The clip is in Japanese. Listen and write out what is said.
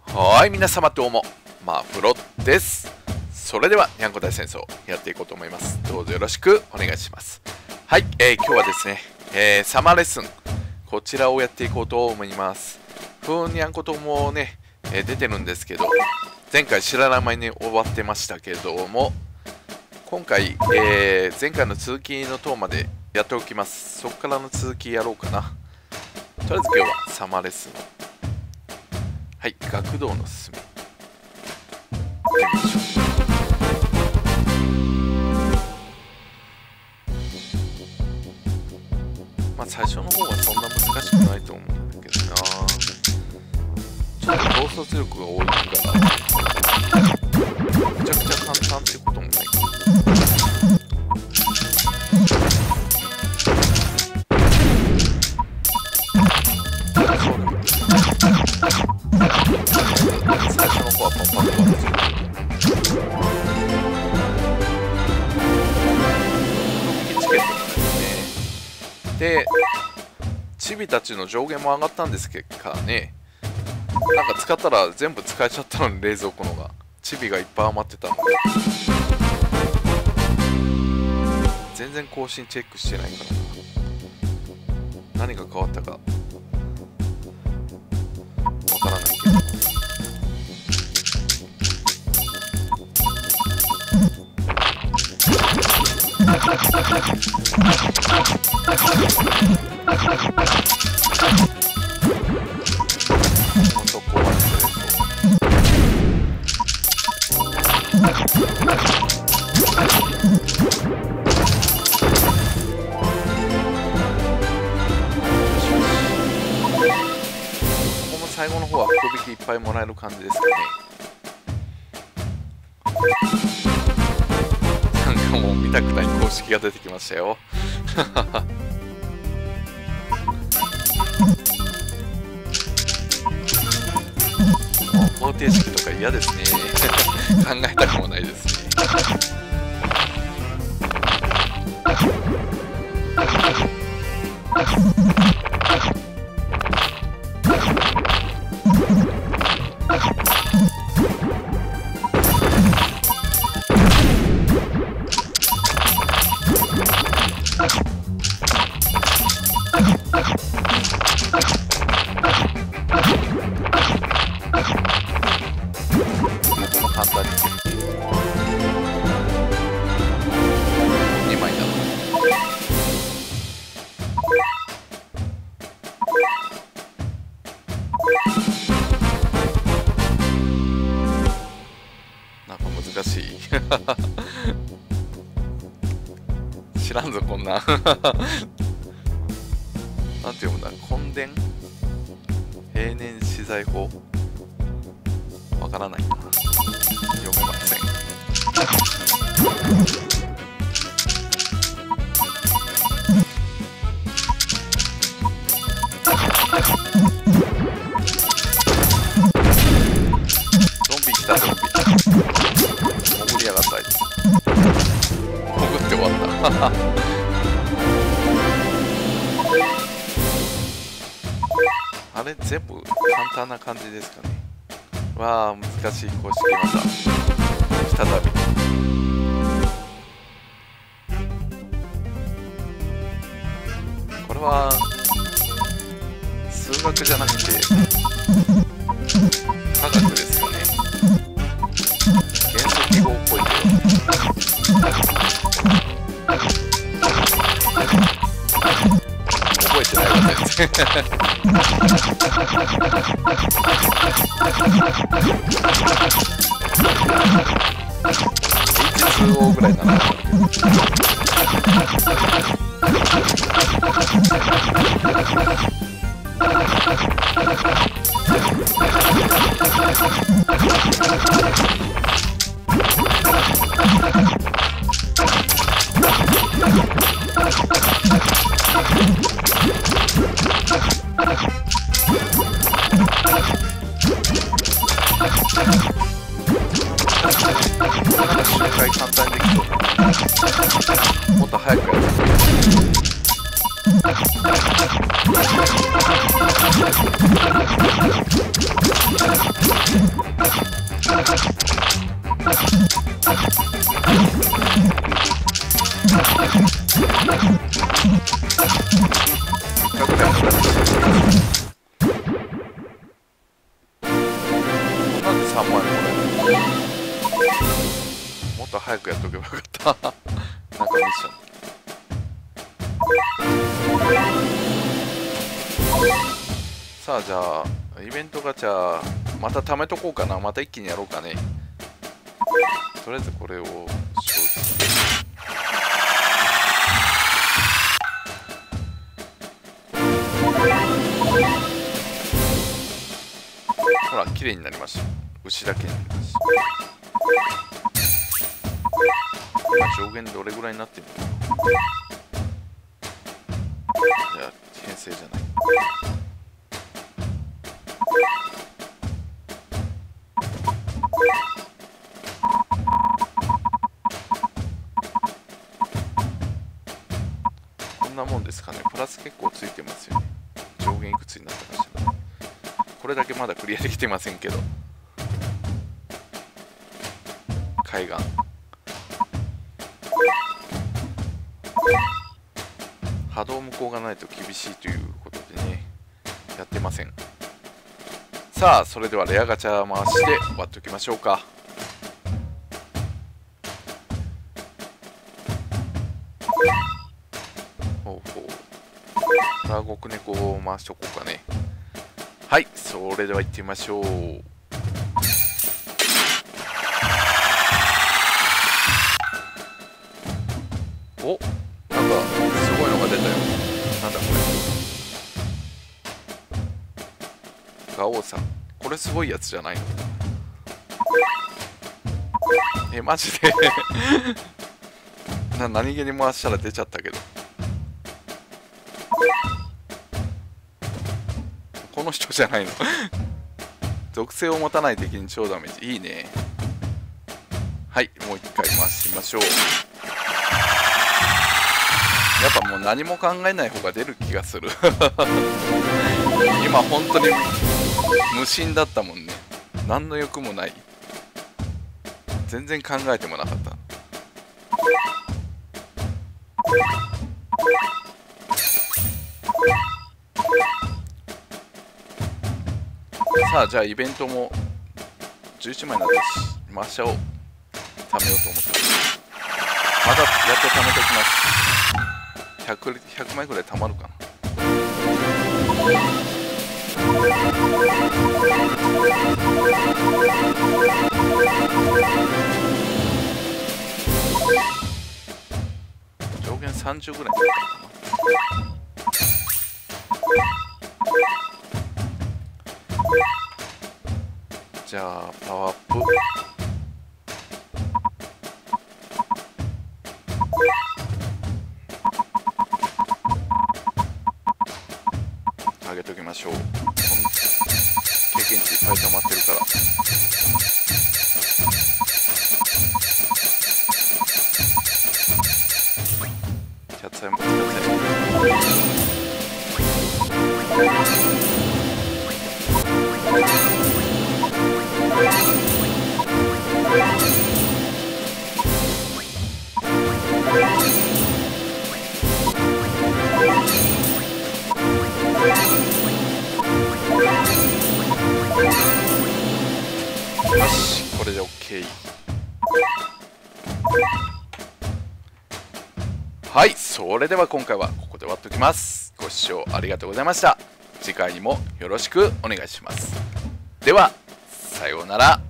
はい、皆様どうも、マフロです。それでは、にゃんこ大戦争やっていこうと思います。どうぞよろしくお願いします。はい、今日はですね、サマーレッスン、こちらをやっていこうと思います。にゃんこともね、出てるんですけど、前回知らない間に終わってましたけども、今回、前回の続きの塔までやっておきます。そこからの続きやろうかな。とりあえず今日はサマーレッスン。はい、学童のすすめ。行ってみましょう。まあ最初の方はそんな難しくないと思うんだけどな。ちょっと統率力が多いから、めちゃくちゃ簡単ってこともないかな。最初の方はパンパンと終わるんですよ。チケットですね。で、チビたちの上限も上がったんですけどね、なんか使ったら全部使えちゃったのに、冷蔵庫のがチビがいっぱい余ってたので、全然更新チェックしてないからな。何が変わったかわからないけど、そこは最後の方は福引きいっぱいもらえる感じですかね。なんかもう見たくない公式が出てきましたよ。方程式とか嫌ですね。考えたくもないですね。簡単に2枚だな。なんか難しい。知らんぞこんな。なんて読むんだ、根伝平年資材法わからないな、読めません。ゾンビ来た、ゾンビ潜りやがったあいつ。潜って終わった。あれ全部簡単な感じですかね。わあ、難しい公式また再び。これは数学じゃなくて科学ですよね。元素記号っぽいけど覚えてないわ全然。H2O ぐらいだな。周回簡単にできそう。もっと早くやる。 3万円これ。もっと早くやっとけばよかったなんかミッション。さあじゃあイベントガチャまた貯めとこうかな。また一気にやろうかね。とりあえずこれを消費して、ほら綺麗になりました。牛だけになりました。今上限どれぐらいになってるのかな。じゃあ編成じゃない。こんなもんですかね。プラス結構ついてますよね。上限いくつになったかしら。これだけまだクリアできてませんけど。海岸波動無効がないと厳しいということでね、やってません。さあそれではレアガチャ回して割っておきましょうか。ほうほう、ラゴクネコを回しとこうかね。はい、それでは行ってみましょう。お、なんかすごいのが出たよ。なんだこれ。ガオーさん、これすごいやつじゃないの？マジで何気に回したら出ちゃったけど。この人じゃないの属性を持たない敵に超ダメージ。いいね。はい、もう一回回してみましょう。やっぱもう何も考えない方が出る気がする今本当に無心だったもんね。何の欲もない。全然考えてもなかった。さあじゃあイベントも11枚になったし回しちゃおう。貯めようと思ってる。またやっと貯めておきます。100枚ぐらい貯まるかな。上限30ぐらいになるかな。じゃあパワーアップ。上げときましょう。経験値いっぱい溜まってるから。キャッツアイも使って。よし、これで OK。 はい、それでは今回はここで終わっておきます。ご視聴ありがとうございました。次回にもよろしくお願いします。ではさようなら。